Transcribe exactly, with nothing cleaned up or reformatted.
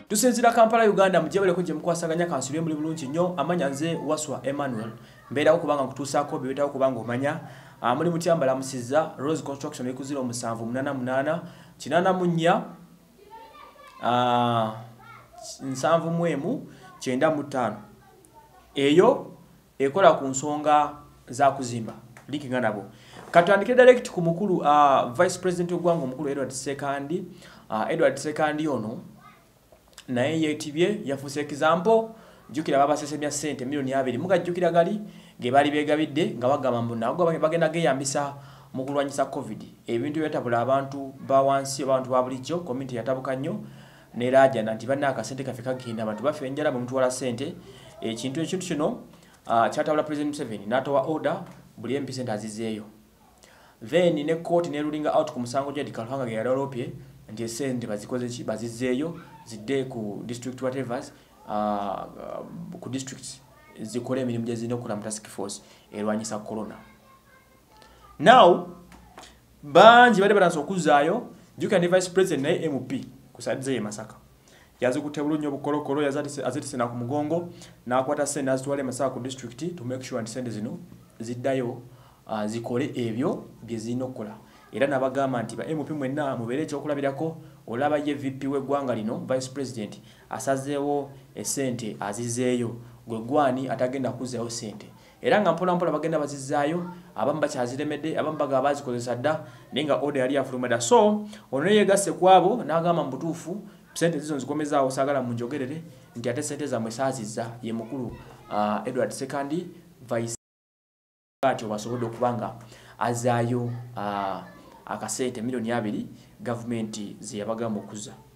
Tusinzira Kampala Uganda mujebele ko mukwasaganya kansule muri bulungi nnyo amanya nze Waswa Emmanuel mbera okubanga kutusaako bibeta okubanga omanya uh, muri mutyambala musiza Rose Construction ekuzira omusanvu munana munana kinana munya uh, nsanvu mwemu kyenda mu ttaano eyo ekola ku nsonga za kuzimba likinga nabo katandike direct ku mukulu uh, Vice President ogwango mukulu Edward Sekandi uh, Edward Sekandi ono naye yetibye yafuse example jukira baba sesemya sente milioni abiri mugajukira gali ge bali begabidde nga bagamba mbona agwa bagenda ge yambisa mu kulwanyisa covid ebintu byetabula abantu bawansi abantu babulijjo community yatabuka nnyo ne raja nanti banna akasente kafika kinda abantu bafe njala mu mutwala sente ekintu ekintu kino uh, cyatabula President Museveni natowa order buli M P center azizeeyo then ne court ne ruling out ku musango gye dikalhanga ge yaropye ndi sente bazikoze ki bazizeeyo zidde ku district whatever uh, ku districts zikole emirimu gye zino kula task force erwanyisa corona. Now banji bade baranso okuzaayo juka ne Vice President na M P kusadize ye Masaka yaze kutebulu nnyo bukolokolo yazati azitise na ku mugongo na akwata sente azitwale Masaka ku district to make sure and sente zino ziddayo uh, zikole ebyo bye zino kola. Era nabagamba nti ba M P mwenna mubere ekyokulabirako olaba ye V P w'eggwanga lino Vice President asazeewo esente azizeeyo gwe gwani atagenda kuzeewo sente era nga mpola mpola bagenda bazizaayo abamu bakyaziremedde abamu baga bazikozesa dda nenga order yali afulumada so ono yegasse kwabo n'agamba mu butuufu sente zizo nzikomezaawo saagala mu njogerere nti ate sente zammwe saazizza ye mukulu uh, Edward Sekandi Vice President basobodde okubanga azaayo uh, akasente milioni abiri government ziyabagamba okuza